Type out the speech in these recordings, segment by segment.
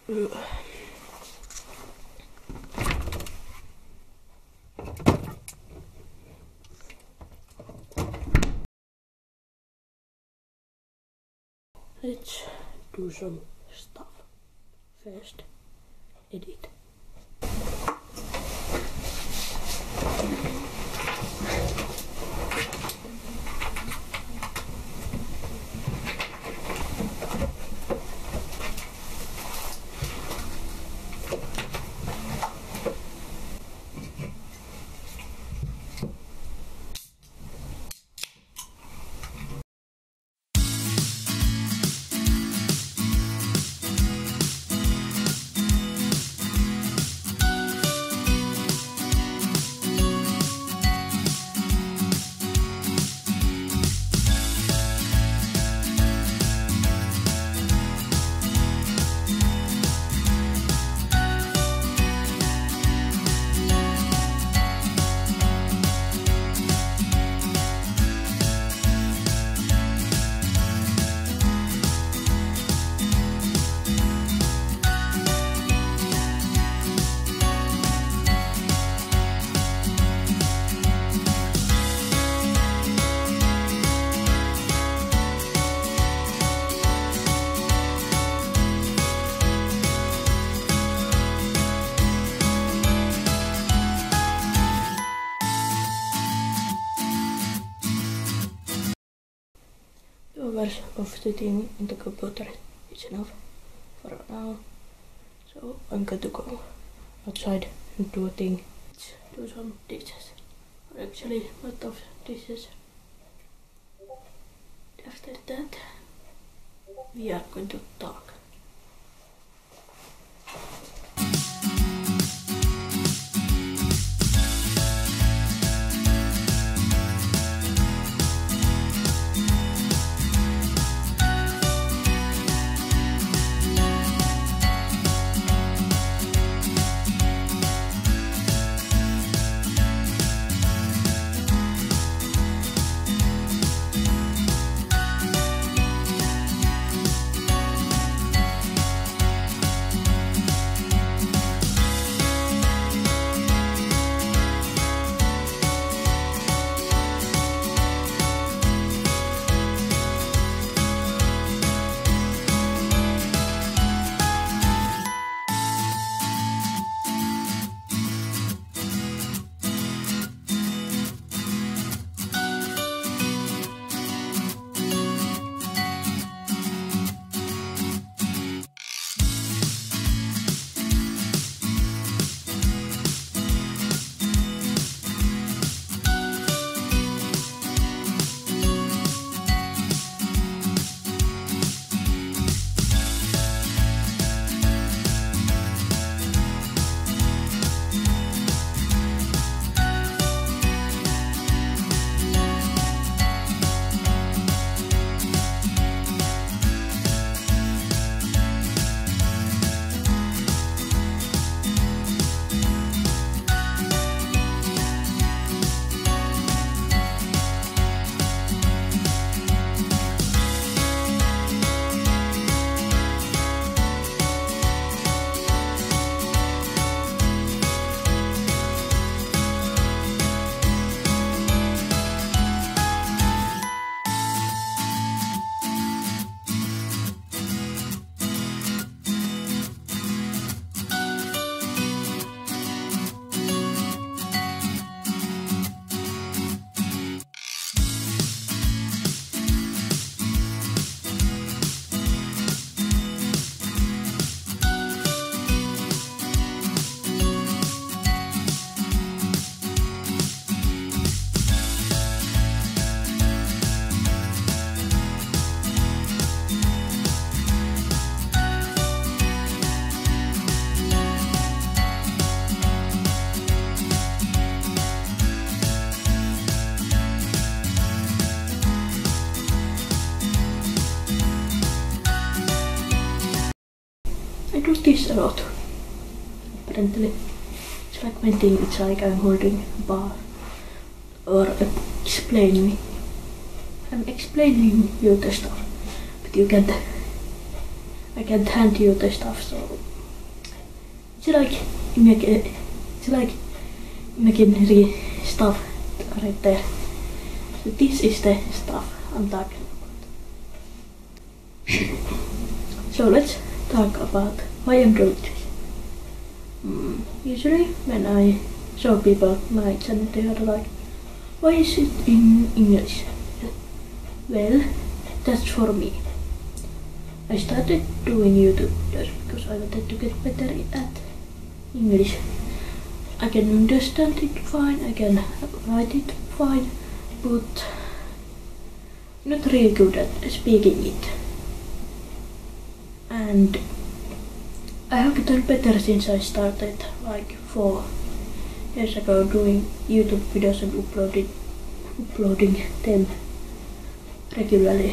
Let's do some stuff. First, edit. Your version of sitting in the computer is enough for now. So I'm going to go outside and do a thing. Let's do some dishes. Or actually, lot of dishes. After that, we are going to talk. I do this a lot. Apparently, it's like my thing. It's like I'm holding a bar or explaining. I'm explaining you the stuff, but you can't. I can't hand you the stuff, so it's like imaginary stuff right there. So this is the stuff I'm talking about. So let's talk about why I'm doing this. Usually when I show people my channel, they are like, why is it in English? Well, that's for me. I started doing YouTube just because I wanted to get better at English. I can understand it fine, I can write it fine, but not really good at speaking it. And I have gotten better since I started like 4 years ago doing YouTube videos and uploading them regularly.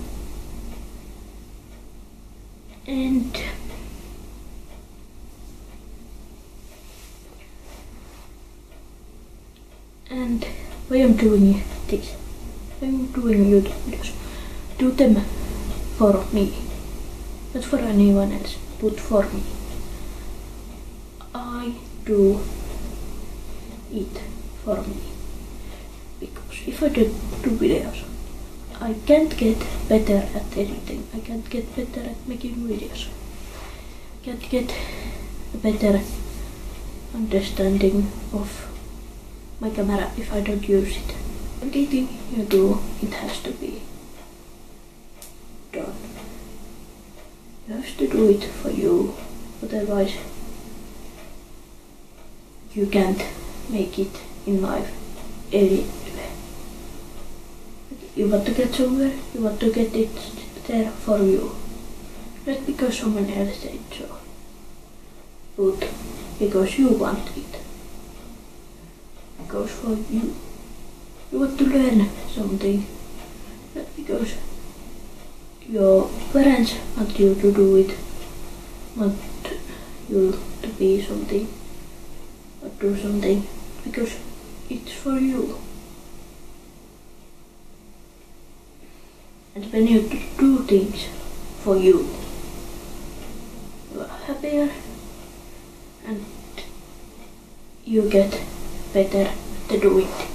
And why I'm doing this? I'm doing YouTube videos. Do them for me. Not for anyone else, but for me. I do it for me. Because if I do videos, I can't get better at editing. I can't get better at making videos. I can't get a better understanding of my camera if I don't use it. Everything you do, it has to be done. You have to do it for you, otherwise you can't make it in life anyway. You want to get somewhere, you want to get it there for you. Not because someone else said so, but because you want it. Because for you. You want to learn something, not because your parents want you to do it, want you to be something or do something, because it's for you. And when you do things for you, you are happier and you get better at doing things.